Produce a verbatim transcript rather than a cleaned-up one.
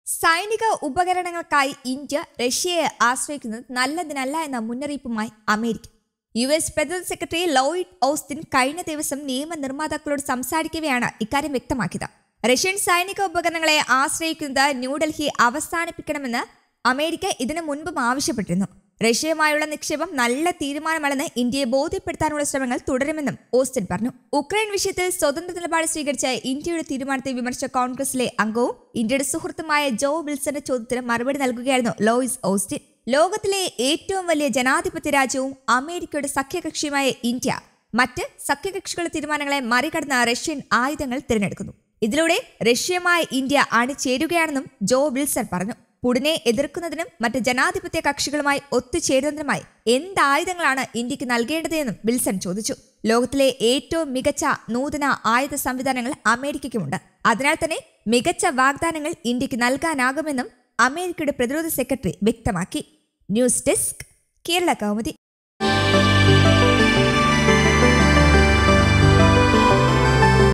സൈനിക ഉപകരണങ്ങൾക്കായി ഇന്ത്യ റഷ്യയെ ആശ്രയിക്കുന്നത് നല്ലതിനല്ല എന്ന മുന്നറിയിപ്പുമായി അമേരിക്ക. യു എസ് പ്രതിരോധ സെക്രട്ടറി ലോയിഡ് ഓസ്റ്റിൻ കഴിഞ്ഞ ദിവസം നിയമനിർമ്മാതാക്കളോട് സംസാരിക്കവെയാണ് ഇക്കാര്യം വ്യക്തമാക്കിയത്. റഷ്യൻ സൈനിക ഉപകരണങ്ങളെ ആശ്രയിക്കുന്നത് ന്യൂഡൽഹി അവസാനിപ്പിക്കണമെന്ന് അമേരിക്ക ഇതിനു മുൻപും ആവശ്യപ്പെട്ടിരുന്നു. റഷ്യയുമായുള്ള നിക്ഷേപം നല്ല തീരുമാനമല്ലെന്ന് ഇന്ത്യയെ ബോധ്യപ്പെടുത്താനുള്ള ശ്രമങ്ങൾ തുടരുമെന്നും ഓസ്റ്റിൻ പറഞ്ഞു. ഉക്രൈൻ വിഷയത്തിൽ സ്വതന്ത്ര നിലപാട് സ്വീകരിച്ച ഇന്ത്യയുടെ തീരുമാനത്തെ വിമർശിച്ച കോൺഗ്രസിലെ അംഗവും ഇന്ത്യയുടെ സുഹൃത്തുമായ ജോ വിൽസന്റെ ചോദ്യത്തിന് മറുപടി നൽകുകയായിരുന്നു ലോയിസ് ഓസ്റ്റിൻ. ലോകത്തിലെ ഏറ്റവും വലിയ ജനാധിപത്യ രാജ്യവും അമേരിക്കയുടെ സഖ്യകക്ഷിയുമായ ഇന്ത്യ മറ്റ് സഖ്യകക്ഷികളുടെ തീരുമാനങ്ങളെ മറികടന്ന റഷ്യൻ ആയുധങ്ങൾ തിരഞ്ഞെടുക്കുന്നു. ഇതിലൂടെ റഷ്യയുമായി ഇന്ത്യ അണിചേരുകയാണെന്നും ജോ വിൽസൺ പറഞ്ഞു. പുടിനെ എതിർക്കുന്നതിനും മറ്റ് ജനാധിപത്യ കക്ഷികളുമായി ഒത്തുചേരുന്നതിനുമായി എന്ത് ആയുധങ്ങളാണ് ഇന്ത്യക്ക് നൽകേണ്ടതെന്നും വിൽസൺ ചോദിച്ചു. ലോകത്തിലെ ഏറ്റവും മികച്ച നൂതന ആയുധ സംവിധാനങ്ങൾ അമേരിക്കയ്ക്കുമുണ്ട്. അതിനാൽ തന്നെ മികച്ച വാഗ്ദാനങ്ങൾ ഇന്ത്യക്ക് നൽകാനാകുമെന്നും അമേരിക്കയുടെ പ്രതിരോധ സെക്രട്ടറി വ്യക്തമാക്കി. News desk, Kerala Kaumudi.